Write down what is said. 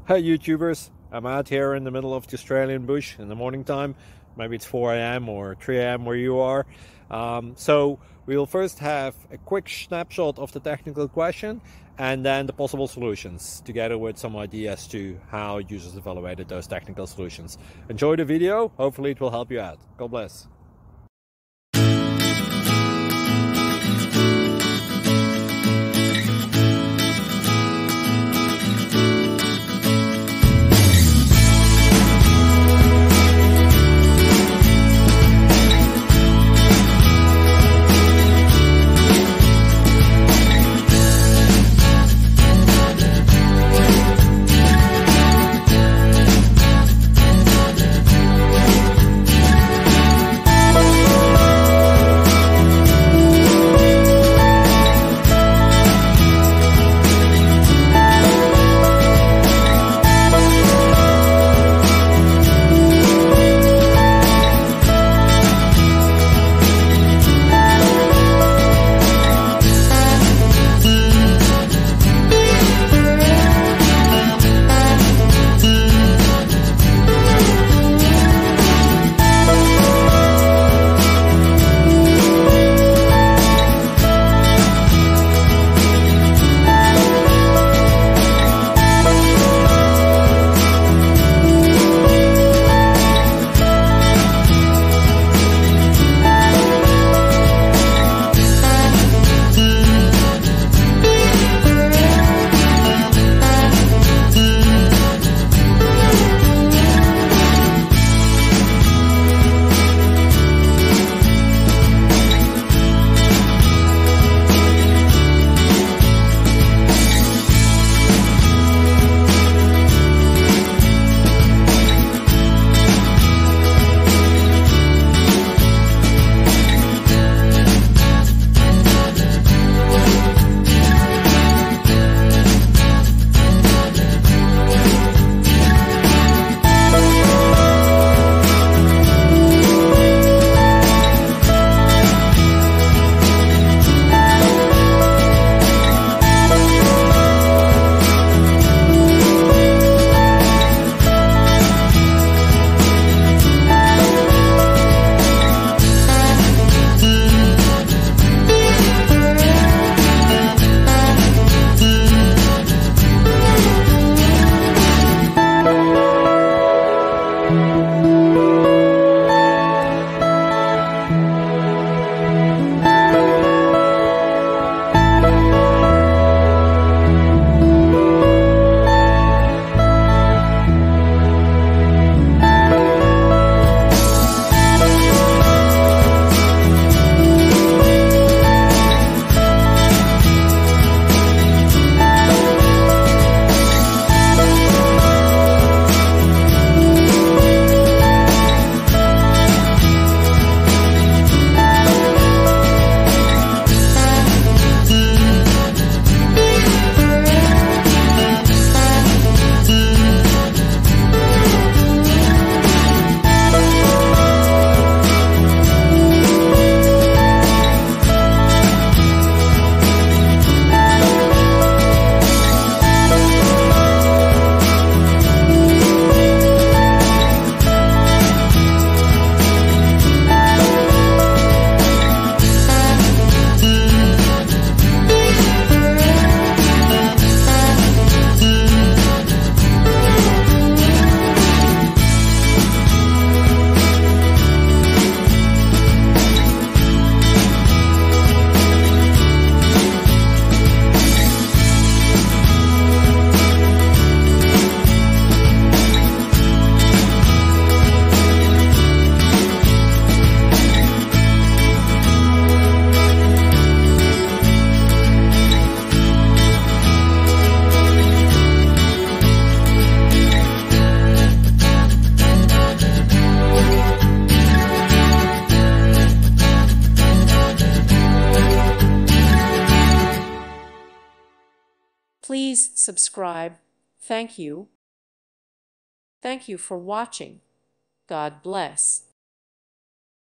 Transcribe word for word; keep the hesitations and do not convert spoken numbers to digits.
Hi YouTubers, I'm out here in the middle of the Australian bush in the morning time. Maybe it's four A M or three A M where you are. Um, so we'll first have a quick snapshot of the technical question and then the possible solutions, together with some ideas to how users evaluated those technical solutions. Enjoy the video, hopefully it will help you out. God bless. Please subscribe. Thank you. Thank you for watching. God bless.